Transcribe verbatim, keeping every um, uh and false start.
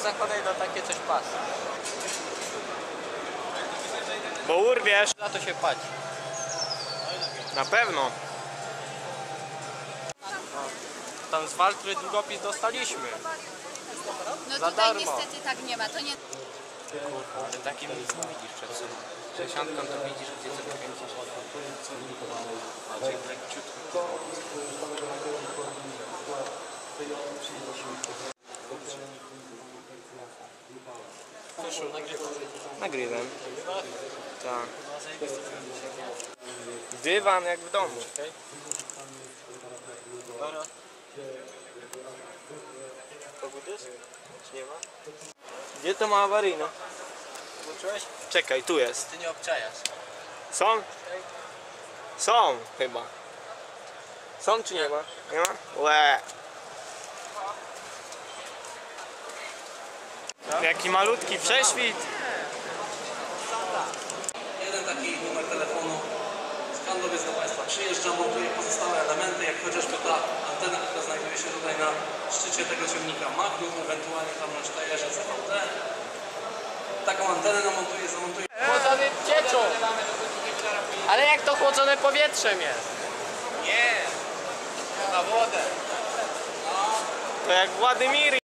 zakładaj na takie coś pas. Bo urwiesz. Na to się płaci. Na pewno. Tam z Waltry długopis dostaliśmy. No Za tutaj darmo. niestety tak nie ma, to nie... Ale takim nic nie widzisz przed sobą. sześćdziesiątką to widzisz, gdzie co kręcisz. A czyli leciutko. Proszę, nagrywam. Nagrywam. Tak. Dywan jak w domu. Dobra. Powód jest? Czy nie ma? Gdzie to ma awaryjne? Włączyłeś? Czekaj, tu jest. Ty nie obczajasz. Są? Są chyba. Są czy nie ma? Nie ma? Łe. Jaki malutki prześwit. Jeden taki numer telefonu. Skandal jest do Państwa. Przyjeżdża, montuje pozostałe elementy, jak chociażby ta antena, która znajduje się tutaj na szczycie tego ciągnika Magnum, ewentualnie tam na czterze C V T. Taką antenę namontuje, zamontuje. Chłodzony cieczą! Ale jak to chłodzone powietrzem jest? Nie! Na wodę. To jak Władimir.